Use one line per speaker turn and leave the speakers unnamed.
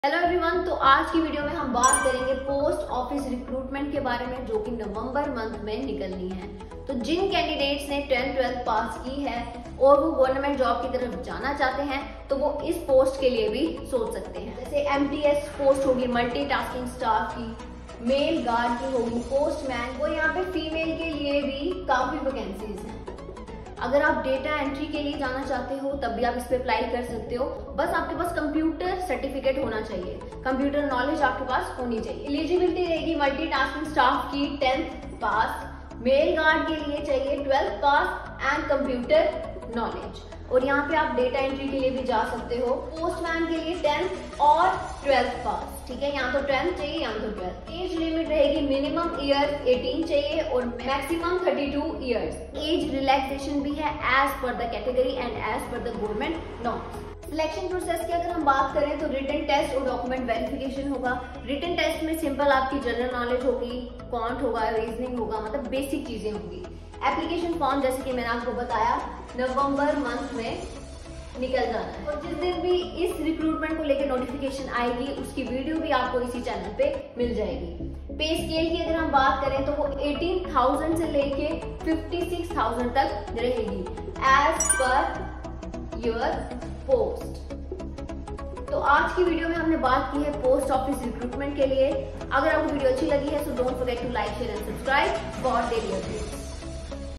Hello everyone, तो आज की वीडियो में हम बात करेंगे पोस्ट ऑफिस रिक्रूटमेंट के बारे में जो कि नवंबर मंथ में निकलनी है। तो जिन कैंडिडेट्स ने 10th-12th पास की है और वो गवर्नमेंट जॉब की तरफ जाना चाहते हैं तो वो इस पोस्ट के लिए भी सोच सकते हैं। जैसे MTS पोस्ट होगी मल्टीटास्किंग स्टाफ की, मेल गार्ड की होगी, पोस्टमैन, वो यहाँ पे फीमेल के लिए भी काफी वैकेंसीज हैं। अगर आप डेटा एंट्री के लिए जाना चाहते हो तब भी आप इस पे अप्लाई कर सकते हो। बस आपके पास कंप्यूटर सर्टिफिकेट होना चाहिए, कंप्यूटर नॉलेज आपके पास होनी चाहिए। एलिजिबिलिटी रहेगी मल्टीटास्किंग स्टाफ की 10th पास, मेल गार्ड के लिए चाहिए 12th pass and computer knowledge. और यहाँ पे आप डेटा एंट्री के लिए भी जा सकते हो। पोस्टमैन के लिए 10th और 12th पास, ठीक है, यहाँ तो 10th चाहिए, यहाँ तो 12th। एज लिमिट रहेगी मिनिमम ईयर 18 चाहिए और मैक्सिमम 32 ईयर्स। एज रिलैक्सेशन भी है age per the category and age per the government norms. Selection process की अगर हम बात करें तो रिटन टेस्ट और डॉक्यूमेंट वेरिफिकेशन होगा। रिटन टेस्ट में सिंपल आपकी जनरल नॉलेज होगी, क्वांट होगा, रीजनिंग होगा, मतलब बेसिक चीजें होंगी। एप्लीकेशन फॉर्म जैसे कि मैंने आपको बताया नवंबर मंथ में निकल जाना है और जिस दिन भी इस रिक्रूटमेंट को लेकर नोटिफिकेशन आएगी उसकी वीडियो भी आपको इसी चैनल पे मिल जाएगी। पे स्केल की अगर हम बात करें तो वो 18,000 से लेके 56,000 तक रहेगी एज पर योर पोस्ट। तो आज की वीडियो में हमने बात की है पोस्ट ऑफिस रिक्रूटमेंट के लिए। अगर आपको वीडियो अच्छी लगी है तो don't forget to like, share and subscribe for daily updates.